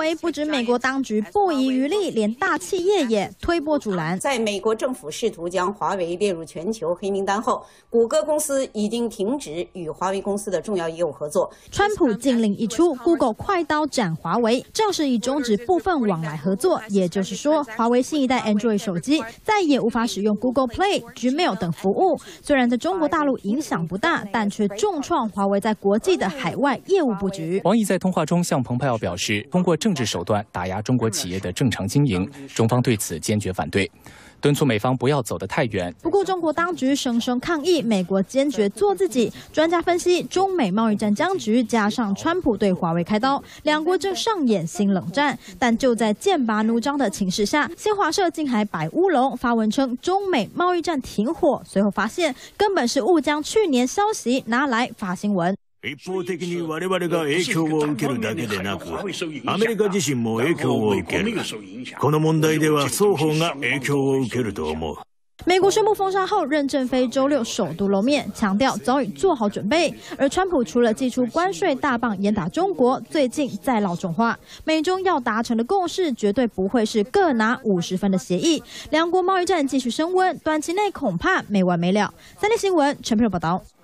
为不止美国当局不遗余力，连大企业也推波助澜。 在美国政府试图将华为列入全球黑名单后，谷歌公司已经停止与华为公司的重要业务合作。 川普禁令一出 ，Google 快刀斩华为，正是以终止部分往来合作。也就是说，华为新一代 Android 手机再也无法使用 Google Play、Gmail 等服务。虽然在中国大陆影响不大，但却重创华为在国际的海外业务布局。 王毅在通话中向蓬佩奥表示，通过政治手段打压中国企业的正常经营，中方对此坚决反对，敦促美方不要走得太远。 不过，中国当局声声抗议，美国坚决做自己。专家分析，中美贸易战僵局加上川普对华为开刀，两国正上演新冷战。但就在剑拔弩张的情势下，新华社竟还摆乌龙，发文称中美贸易战停火，随后发现根本是误将去年消息拿来发新闻。 一方的に我々が影響を受けるだけでなく、アメリカ自身も影響を受ける。この問題では双方が影響を受けると思う。 美国宣布封杀后，任正非周六首度露面，强调早已做好准备。而川普除了祭出关税大棒严打中国，最近再闹重话，美中要达成的共识绝对不会是各拿50分的协议。两国贸易战继续升温，短期内恐怕没完没了。三立新闻陈佩柔报道。